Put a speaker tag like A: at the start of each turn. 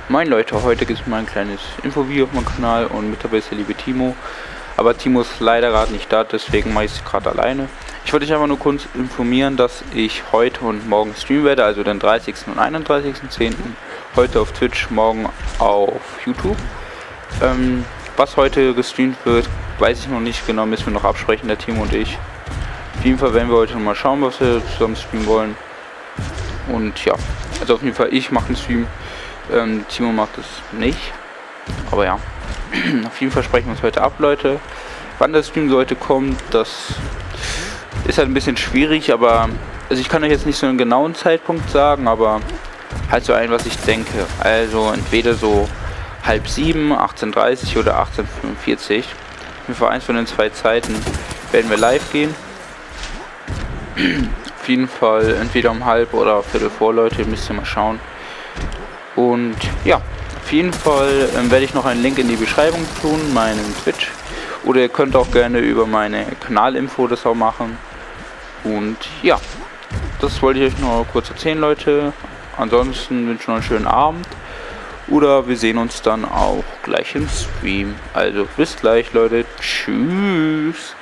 A: Moin Leute, heute gibt es mal ein kleines Infovideo auf meinem Kanal und mit dabei ist der liebe Timo. Aber Timo ist leider gerade nicht da, deswegen mache ich es gerade alleine. Ich wollte dich einfach nur kurz informieren, dass ich heute und morgen streamen werde, also den 30. und 31.10. Heute auf Twitch, morgen auf YouTube. Was heute gestreamt wird, weiß ich noch nicht genau, müssen wir noch absprechen, der Timo und ich. Auf jeden Fall werden wir heute noch mal schauen, was wir zusammen streamen wollen. Und ja, also auf jeden Fall ich mache einen Stream. Timo macht es nicht, aber ja, auf jeden Fall sprechen wir uns heute ab, Leute. Wann das Stream so heute kommt, das ist halt ein bisschen schwierig, aber also ich kann euch jetzt nicht so einen genauen Zeitpunkt sagen, aber halt so ein, was ich denke. Also entweder so 6:30, 18:30 oder 18:45. Für eins von den zwei Zeiten werden wir live gehen. Auf jeden Fall entweder um 12:30 oder Viertel vor, Leute, müsst ihr mal schauen. Und ja, auf jeden Fall werde ich noch einen Link in die Beschreibung tun, meinen Twitch. Oder ihr könnt auch gerne über meine Kanalinfo das auch machen. Und ja, das wollte ich euch noch kurz erzählen, Leute. Ansonsten wünsche ich noch einen schönen Abend. Oder wir sehen uns dann auch gleich im Stream. Also bis gleich, Leute. Tschüss.